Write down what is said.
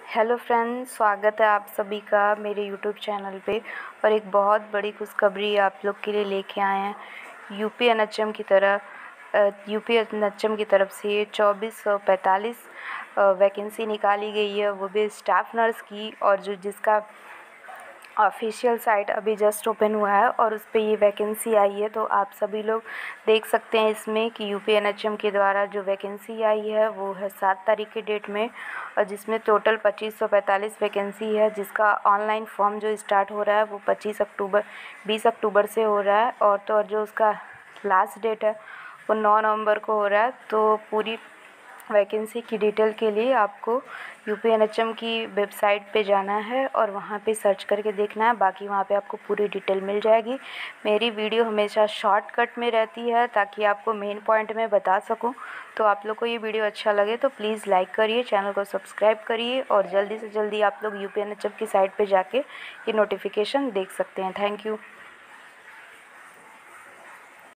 Hello friends, स्वागत है आप सभी का मेरे यूट्यूब चैनल पे। और एक बहुत बड़ी खुशखबरी आप लोग के लिए लेके आए हैं। यूपी एनएचएम की तरफ से 2445 वैकेंसी निकाली गई है, वो भी स्टाफ नर्स की। और जिसका ऑफिशियल साइट अभी जस्ट ओपन हुआ है और उस पे ये वैकेंसी आई है। तो आप सभी लोग देख सकते हैं इसमें कि यूपी एनएचएम के द्वारा जो वैकेंसी आई है वो है 7 तारीख की डेट में, और जिसमें टोटल 2545 वैकेंसी है। जिसका ऑनलाइन फॉर्म जो स्टार्ट हो रहा है वो 20 अक्टूबर से हो रहा है। और जो उसका लास्ट डेट है वो 9 नवंबर को हो रहा है। तो पूरी वैकेंसी की डिटेल के लिए आपको यूपी एनएचएम की वेबसाइट पे जाना है और वहाँ पे सर्च करके देखना है। बाकी वहाँ पे आपको पूरी डिटेल मिल जाएगी। मेरी वीडियो हमेशा शॉर्टकट में रहती है ताकि आपको मेन पॉइंट में बता सकूँ। तो आप लोग को ये वीडियो अच्छा लगे तो प्लीज़ लाइक करिए, चैनल को सब्सक्राइब करिए, और जल्दी से जल्दी आप लोग यूपी एनएचएम की साइट पर जाके ये नोटिफिकेशन देख सकते हैं। Thank you.